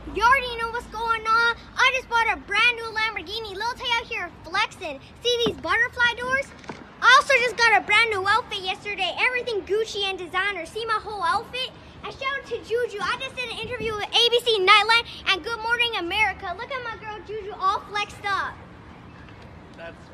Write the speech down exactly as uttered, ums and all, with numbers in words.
You already know what's going on. I just bought a brand new Lamborghini. Lil Tay out here flexing. See these butterfly doors? I also just got a brand new outfit yesterday. Everything Gucci and designer. See my whole outfit? And shout out to Juju. I just did an interview with A B C Nightline and Good Morning America. Look at my girl Juju all flexed up. That's